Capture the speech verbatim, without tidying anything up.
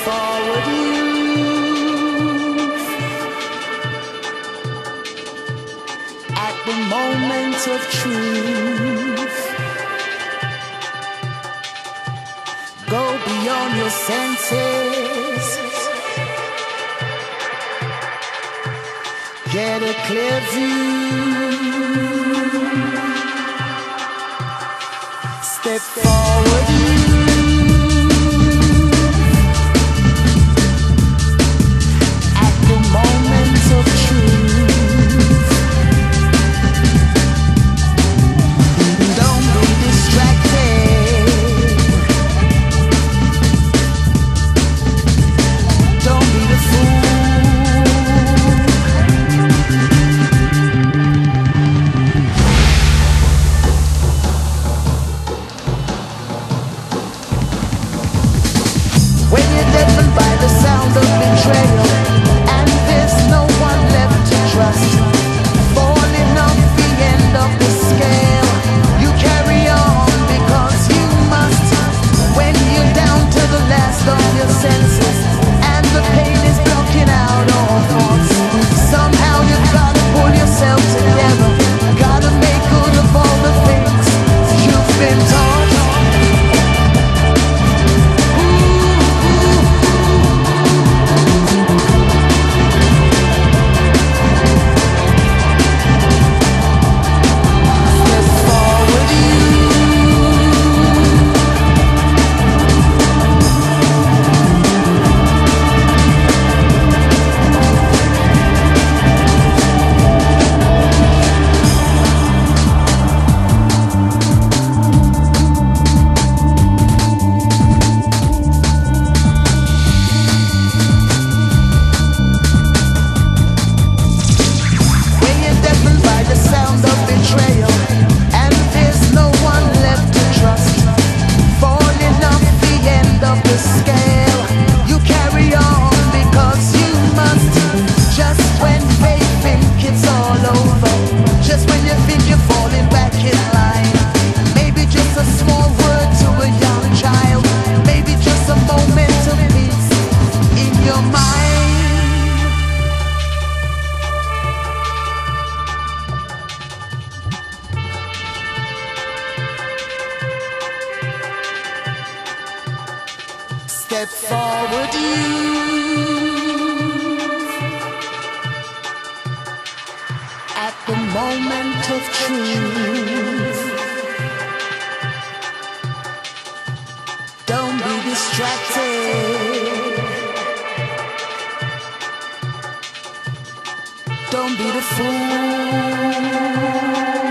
forward youth at the moment of truth. Go beyond your senses, get a clear view, step forward youth at the moment of truth. Don't be distracted, don't be the fool. When you're deafened by the sound of betrayal, and there's no one left to trust, falling off the end of the scale, you carry on because you must. When you're down to the last of your senses, and the pain is blocking out all thoughts, somehow you've gotta pull yourself together, gotta make good of all the things you've been taught. Step forward, youth, at the moment of truth. Don't be distracted, don't be the fool.